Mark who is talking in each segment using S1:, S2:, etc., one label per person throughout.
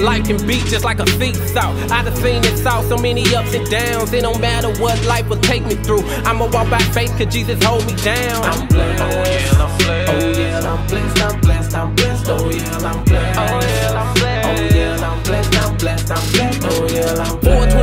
S1: Life can be just like a seesaw. I done seen it all, so many ups and downs. It don't matter what life will take me through. I'ma walk by faith, cause Jesus hold me down. I'm blessed, oh yeah, I'm blessed. Oh yeah, I'm blessed, I'm blessed, I'm blessed. Oh yeah, I'm blessed. Oh yeah, I'm blessed. Oh yeah, I'm blessed, I'm blessed, I'm blessed. Oh yeah, I'm blessed.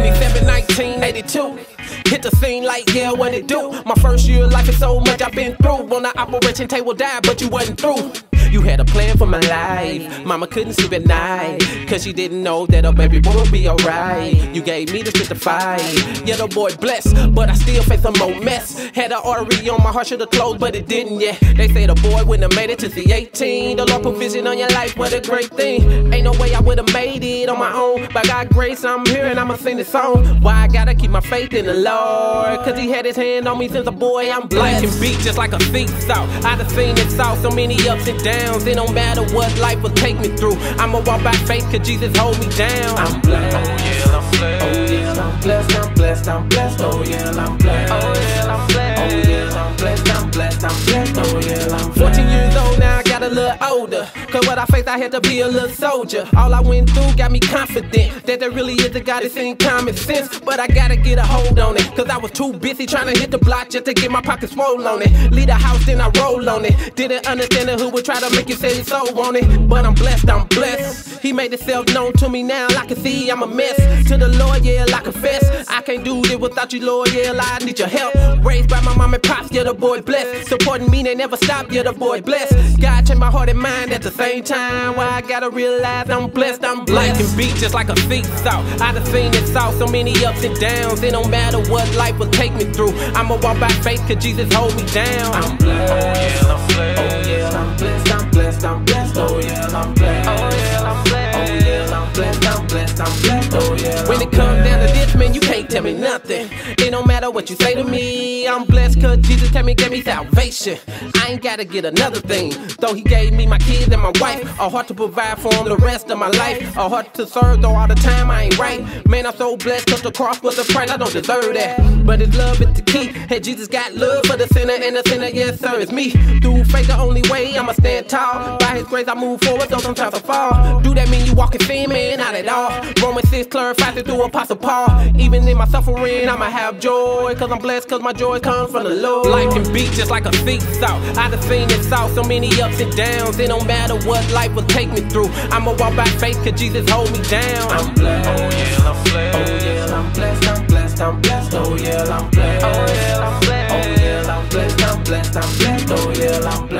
S1: 4/27/1982. Hit the scene like, yeah, what it do? My first year of life is so much I've been through. On the operation table died, but you wasn't through. You had a plan for my life. Mama couldn't sleep at night, cause she didn't know that her baby boy would be alright. You gave me the strength to fight. Yeah, the boy blessed, but I still face some more mess. Had an artery on my heart, should've closed, but it didn't yet. They say the boy wouldn't have made it to see 18. The Lord put vision on your life, what a great thing. Ain't no way I would've made it on my own. By God's grace, I'm here and I'ma sing this song. Why I gotta keep my faith in the Lord? Cause he had his hand on me since a boy, I'm blessed. Life can be just like a seesaw. I done seen it all, so many ups and downs. It don't matter what life will take me through. I'ma walk by faith, cause Jesus hold me down. I'm blessed, oh yeah, I'm blessed. Oh yeah, I'm blessed, I'm blessed, I'm blessed. Oh yeah, I'm blessed. Oh yeah, I'm blessed. Oh yeah, I'm blessed, I'm blessed, I'm blessed. Oh yeah, I'm blessed. 14 years old now, I got a little older. Cause what I faced, I had to be a little soldier. All I went through got me confident that there really is a God that's in common sense. But I gotta get a hold on it, cause I was too busy trying to hit the block just to get my pockets swole on it. Leave the house, then I roll on it. Didn't understand it, who would try to make you say his soul on it. But I'm blessed, I'm blessed. He made himself known to me now. I can see I'm a mess. To the Lord, yeah, I confess. I can't do this without you, Lord, yeah, I need your help. Raised by my mom and pops, yeah, the boy blessed. Supporting me, they never stop, yeah, the boy blessed. God changed my heart and mind at the same time. Why I gotta realize I'm blessed, I'm blessed. Life can be just like a seesaw. I done seen it all, so many ups and downs. It don't matter what life will take me through. I'ma walk by faith, cause Jesus hold me down. I'm blessed, oh yeah, I'm blessed. Oh yeah, I'm blessed, I'm blessed, I'm blessed. Oh yeah, I'm blessed. Oh yeah, I'm blessed. Oh yeah, I'm blessed, I'm blessed, I'm blessed. Oh yeah. When it comes down to this, man, you can't tell me nothing. It don't matter what you say to me. I'm blessed cause Jesus tell me, gave me salvation. I ain't gotta get another thing. Though he gave me my kids and my wife, a heart to provide for them the rest of my life. A heart to serve, though all the time I ain't right. Man, I'm so blessed cause the cross was the price. I don't deserve that, but his love is the key. Hey, Jesus got love for the sinner, and the sinner, yes sir, it's me. Through faith the only way I'ma stand tall. By his grace I move forward, though sometimes I fall. Do that mean you walk in sin, man? Not at all. Romans 6 clarifies it through Apostle Paul. Even in my suffering I'ma have joy, cause I'm blessed cause my joy comes from the Lord. Life can be just like a seesaw. I done seen it all, so many ups and downs. It don't matter what life will take me through. I'ma walk by faith cause Jesus hold me down. I'm blessed, oh yeah, I'm blessed. Oh yeah, I'm blessed, I'm blessed, I'm blessed. Oh yeah, I'm blessed. Oh yeah, I'm blessed. Oh yeah, I'm blessed, I'm blessed, I'm blessed. Oh yeah, I'm blessed.